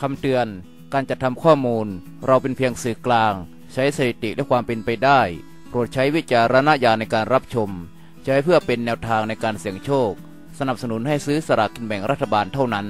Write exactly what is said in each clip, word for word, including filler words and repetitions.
คำเตือนการจัดทำข้อมูลเราเป็นเพียงสื่อกลางใช้สถิติและความเป็นไปได้โปรดใช้วิจารณญาณในการรับชมใช้เพื่อเป็นแนวทางในการเสี่ยงโชคสนับสนุนให้ซื้อสลากกินแบ่งรัฐบาลเท่านั้น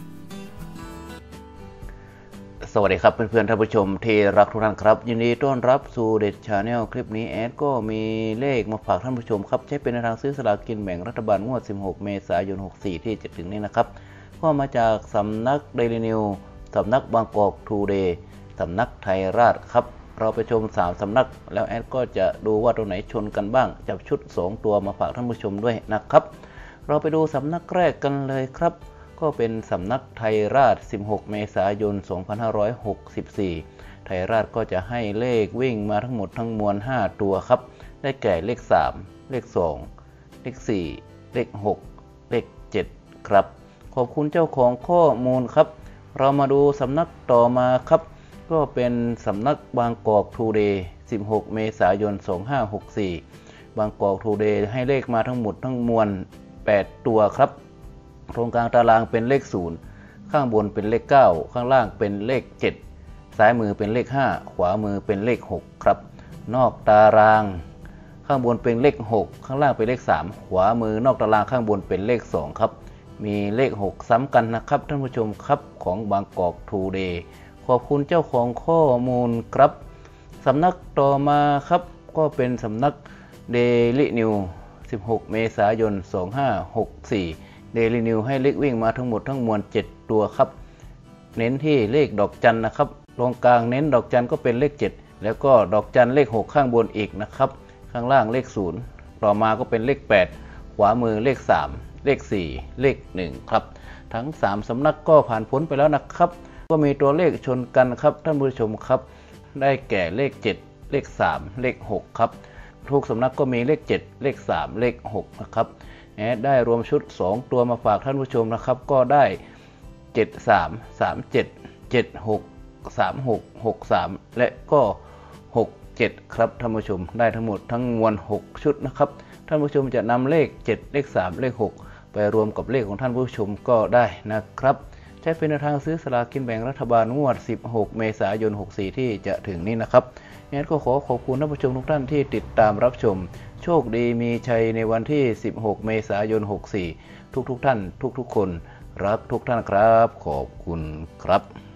สวัสดีครับเพื่อนๆท่านผู้ชมที่รักทุกท่านครับยินดีต้อนรับสู่เด็ดชาแนลคลิปนี้แอดก็มีเลขมาฝากท่านผู้ชมครับใช้เป็นแนวทางซื้อสลากกินแบ่งรัฐบาลงวดสิบหกเมษายนหกสี่ที่จะถึงนี้นะครับก็มาจากสำนักเดลินิวสำนักบางกอกทูเดย์สำนักไทยราชครับเราไปชมสามสำนักแล้วแอดก็จะดูว่าตัวไหนชนกันบ้างจับชุดสองตัวมาฝากท่านผู้ชมด้วยนะครับเราไปดูสำนักแรกกันเลยครับก็เป็นสำนักไทยราชสิบหกเมษายนสองพันห้าร้อยหกสิบสี่ไทยราชก็จะให้เลขวิ่งมาทั้งหมดทั้งมวลห้าตัวครับได้แก่เลขสามเลขสองเลขสี่เลขหกเลขเจ็ดครับขอบคุณเจ้าของข้อมูลครับเรามาดูสำนักต่อมาครับก็เป็นสำนักบางกอกทูเดย์สิบหกเมษายนสองพันห้าร้อยหกสิบสี่บางกอกทูเดย์ให้เลขมาทั้งหมดทั้งมวลแปดตัวครับตรงกลางตารางเป็นเลขศูนย์ข้างบนเป็นเลขเก้าข้างล่างเป็นเลขเจ็ดซ้ายมือเป็นเลขห้าขวามือเป็นเลขหกครับนอกตารางข้างบนเป็นเลขหกข้างล่างเป็นเลขสามขวามือนอกตารางข้างบนเป็นเลขสองครับมีเลขหกซ้ำกันนะครับท่านผู้ชมครับของบางกอกทูเดย์ขอบคุณเจ้าของข้อมูลครับสำนักต่อมาครับก็เป็นสำนักเดลินิวสิบหกเมษายนสองพันห้าร้อยหกสิบสี่เดลินิวให้เลขวิ่งมาทั้งหมดทั้งมวลเจ็ดตัวครับเน้นที่เลขดอกจันนะครับตรงกลางเน้นดอกจันก็เป็นเลขเจ็ดแล้วก็ดอกจันเลขหกข้างบนอีกนะครับข้างล่างเลขศูนย์ต่อมาก็เป็นเลขแปดขวามือเลขสามเลขสี่เลขหนึ่งครับทั้งสามสำนักก็ผ่านพ้นไปแล้วนะครับก็มีตัวเลขชนกันครับท่านผู้ชมครับได้แก่เลขเจ็ดเลขสามเลขหกครับทุกสำนักก็มีเลขเจ็ดเลขสามเลขหกนะครับแอดได้รวมชุดสองตัวมาฝากท่านผู้ชมนะครับก็ได้เจ็ดสาม สามเจ็ด เจ็ดหก สามหก หกสามและก็หกเจ็ดครับท่านผู้ชมได้ทั้งหมดทั้งมวลหกชุดนะครับท่านผู้ชมจะนำเลขเจ็ดเลขสามเลขหกไปรวมกับเลขของท่านผู้ชมก็ได้นะครับใช้เป็นแนวทางซื้อสลากกินแบ่งรัฐบาลงวดสิบหกเมษายนหกสี่ที่จะถึงนี้นะครับงั้นก็ขอขอบคุณท่านผู้ชมทุกท่านที่ติดตามรับชมโชคดีมีชัยในวันที่สิบหกเมษายนหกสี่ทุกๆท่านทุกๆคนรักทุกท่านครับขอบคุณครับ